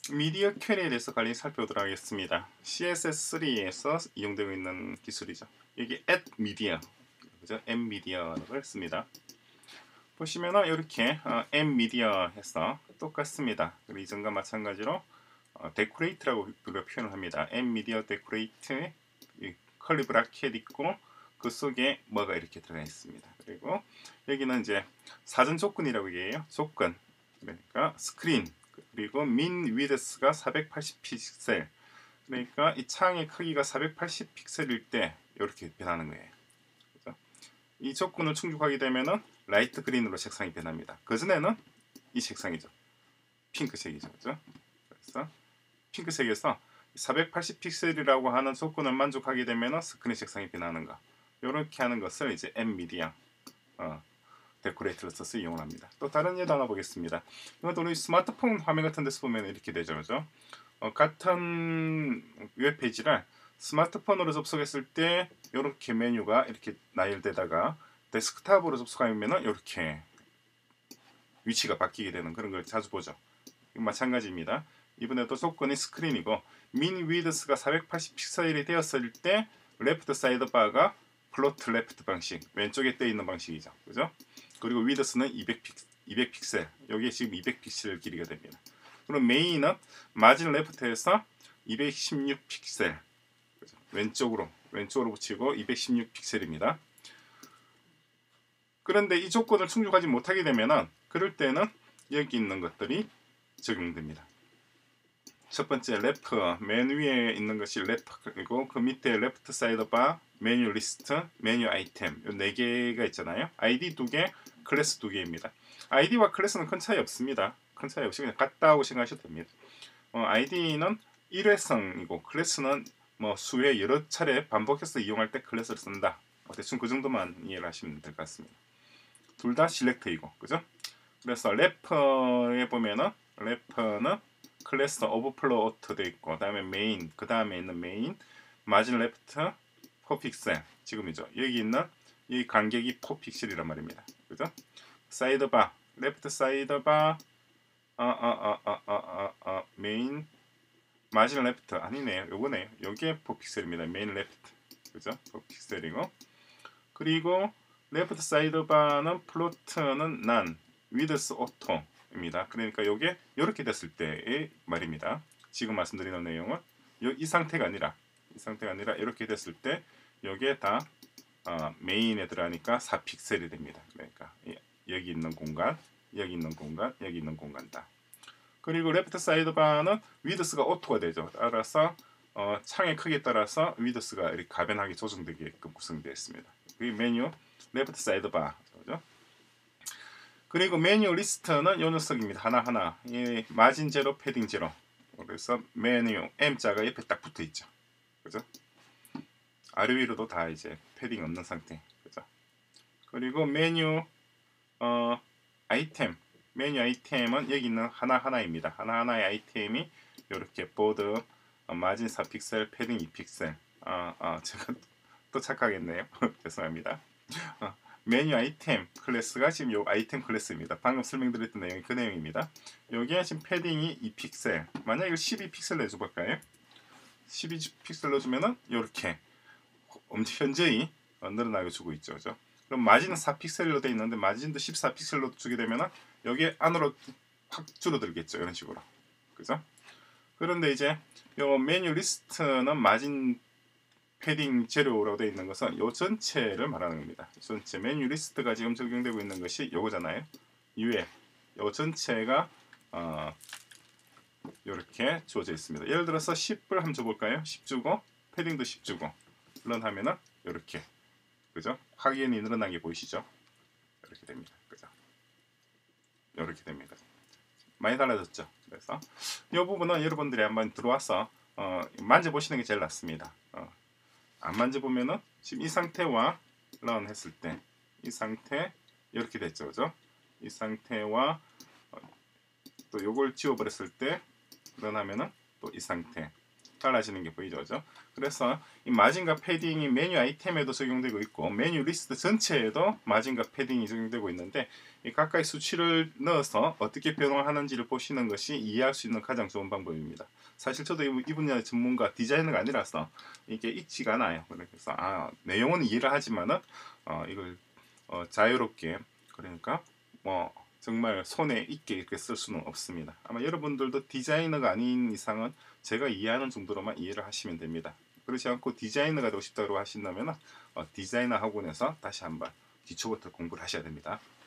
미디어 퀘리에 대해서 관리 살펴보도록 하겠습니다. CSS3에서 이용되고 있는 기술이죠. 여기 add media, 그죠? add media를 씁니다. 보시면은 이렇게 add media 해서 똑같습니다. 이전과 마찬가지로 decorate라고 표현을 합니다. add media decorate, 컬리 브라켓 있고 그 속에 뭐가 이렇게 들어가 있습니다. 그리고 여기는 이제 사전 조건이라고 얘기해요. 조건, 그러니까 스크린, 그리고 min width가 480 픽셀, 그러니까 이 창의 크기가 480 픽셀일 때 이렇게 변하는 거예요. 그렇죠? 이 조건을 충족하게 되면은 라이트 그린으로 색상이 변합니다. 그전에는 이 색상이죠. 핑크색이죠. 그죠? 그래서 핑크색에서 480 픽셀이라고 하는 조건을 만족하게 되면은 스크린 색상이 변하는 거. 이렇게 하는 것을 이제 엠미디아 데코레이터를 써서 이용을 합니다. 또 다른 예도 하나 보겠습니다. 이것도 우리 스마트폰 화면 같은 데서 보면 이렇게 되죠. 그죠? 같은 웹페이지를 스마트폰으로 접속했을 때 이렇게 메뉴가 이렇게 나열되다가 데스크탑으로 접속하면 이렇게 위치가 바뀌게 되는 그런 걸 자주 보죠. 마찬가지입니다. 이번에도 조건이 스크린이고 min width가 480 픽셀이 되었을 때 레프트 사이드 바가 플로트 레프트 방식, 왼쪽에 떠 있는 방식이죠. 그죠? 그리고 width는 200 픽셀. 여기에 지금 200 픽셀 길이가 됩니다. 그럼 메인은 마진 레프트에서 216 픽셀. 그죠? 왼쪽으로 붙이고 216 픽셀입니다. 그런데 이 조건을 충족하지 못하게 되면은 그럴 때는 여기 있는 것들이 적용됩니다. 첫 번째 레프, 맨 위에 있는 것이 레프이고 그 밑에 레프트 사이드 바, 메뉴 리스트, 메뉴 아이템 이 4개가 있잖아요. ID 2개, 클래스 2개입니다. ID와 클래스는 큰 차이 없습니다. 큰 차이 없이 그냥 같다고 생각하셔도 됩니다. ID는 일회성이고 클래스는 뭐 수회 여러 차례 반복해서 이용할 때 클래스를 쓴다. 대충 그 정도만 이해를 하시면 될 것 같습니다. 둘 다 실렉트이고, 그죠? 그래서 래퍼에 보면은 래퍼는 클래스 오버플로우 오토 돼 있고, 그다음에 메인, 그 다음에 있는 메인, 마진 레프트 4픽셀 지금이죠. 여기 있는 이 간격이 4픽셀이란 말입니다. 그죠? 사이드바, 레프트 사이드바, 메인, 마진 레프트 아니네요. 요거네요. 여기에 4픽셀입니다. 메인 레프트, 그죠? 4픽셀이고, 그리고 레프트 사이드바는 플로트는 난, 위드스 오토입니다. 그러니까 이게 이렇게 됐을 때의 말입니다. 지금 말씀드리는 내용은 이 상태가 아니라 이렇게 됐을 때 이게 다 메인에 들어가니까 4픽셀이 됩니다. 그러니까 여기 있는 공간, 여기 있는 공간, 여기 있는 공간 다. 그리고 레프트 사이드바는 위드스가 오토가 되죠. 따라서 창의 크기에 따라서 위드스가 이렇게 가변하게 조정되게끔 구성되어 있습니다. 그리고 메뉴 레프트 사이드바, 그죠? 그리고 메뉴 리스트는 이 녀석입니다. 하나하나. 이 마진 제로, 패딩 제로. 그래서 메뉴 M자가 옆에 딱 붙어 있죠. 그죠? 아래 위로도 다 이제 패딩 없는 상태. 그죠? 그리고 메뉴 아이템. 메뉴 아이템은 여기 있는 하나하나입니다. 하나하나의 아이템이 이렇게 보드 마진 4픽셀, 패딩 2픽셀. 제가 또 착각했네요. 죄송합니다. 메뉴 아이템 클래스가 지금 요 아이템 클래스입니다. 방금 설명드렸던 내용이 그 내용입니다. 여기에 지금 패딩이 2픽셀. 만약 이걸 12픽셀 내줘볼까요? 12픽셀 넣어주면은 이렇게 현저히 늘어나게 주고 있죠. 그죠? 그럼 마진은 4픽셀로 되어 있는데 마진도 14픽셀로 주게 되면은 여기 안으로 확 줄어들겠죠. 이런 식으로. 그죠? 그런데 이제 요 메뉴 리스트는 마진 패딩 재료라고 되어 있는 것은 요 전체를 말하는 겁니다. 전체 메뉴 리스트가 지금 적용되고 있는 것이 요거잖아요. 위에 요 전체가 이렇게 주어져 있습니다. 예를 들어서 10을 한번 줘볼까요? 10 주고 패딩도 10 주고 런 하면은 이렇게, 그죠? 확연히 늘어난 게 보이시죠? 이렇게 됩니다. 그죠? 이렇게 됩니다. 많이 달라졌죠? 그래서 이 부분은 여러분들이 한번 들어와서 만져보시는 게 제일 낫습니다. 안 만져보면은 지금 이 상태와 런 했을 때 이 상태 이렇게 됐죠, 그죠? 이 상태와 또 요걸 지워버렸을 때 런 하면은 또 이 상태, 달라지는 게 보이죠, 그죠? 그래서 이 마진과 패딩이 메뉴 아이템에도 적용되고 있고 메뉴 리스트 전체에도 마진과 패딩이 적용되고 있는데 이 각각의 수치를 넣어서 어떻게 변화하는지를 보시는 것이 이해할 수 있는 가장 좋은 방법입니다. 사실 저도 이 분야의 전문가 디자이너가 아니라서 이게 익지가 않아요. 그래서 내용은 이해를 하지만은 이걸 자유롭게 그러니까 뭐 정말 손에 익게 이렇게 쓸 수는 없습니다. 아마 여러분들도 디자이너가 아닌 이상은 제가 이해하는 정도로만 이해를 하시면 됩니다. 그렇지 않고 디자이너가 되고 싶다고 하신다면 디자이너 학원에서 다시 한번 기초부터 공부를 하셔야 됩니다.